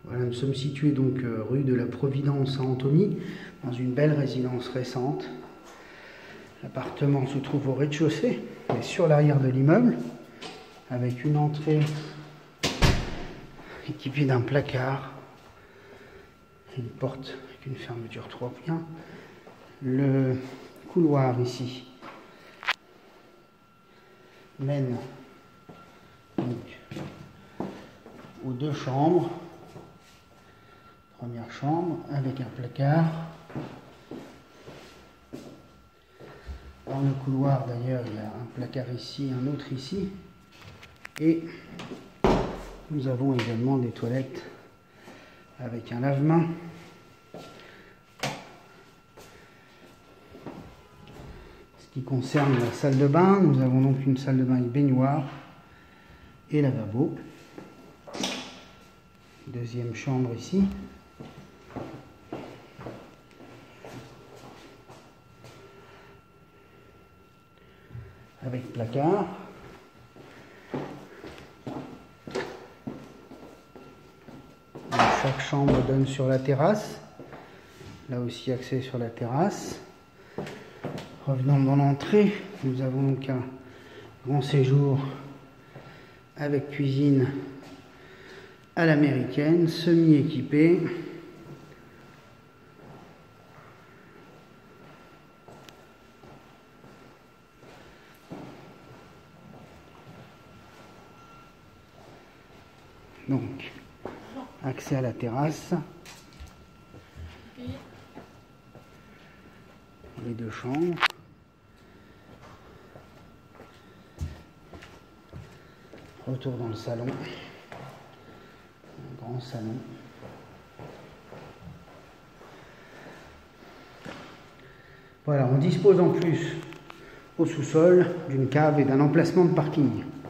Voilà, nous sommes situés donc rue de la Providence à Antony, dans une belle résidence récente. L'appartement se trouve au rez-de-chaussée, mais sur l'arrière de l'immeuble, avec une entrée équipée d'un placard, une porte avec une fermeture 3 points. Le couloir ici mène donc aux 2 chambres. Première chambre avec un placard. Dans le couloir d'ailleurs il y a un placard ici, un autre ici. Et nous avons également des toilettes avec un lave-mains. Ce qui concerne la salle de bain, nous avons donc une salle de bain avec baignoire et lavabo. Deuxième chambre ici. Avec placard. Chaque chambre donne sur la terrasse. Là aussi accès sur la terrasse. Revenons dans l'entrée. Nous avons donc un grand séjour avec cuisine à l'américaine, semi-équipée. Donc, accès à la terrasse. Les 2 chambres. Retour dans le salon. Un grand salon. Voilà, on dispose en plus au sous-sol d'une cave et d'un emplacement de parking.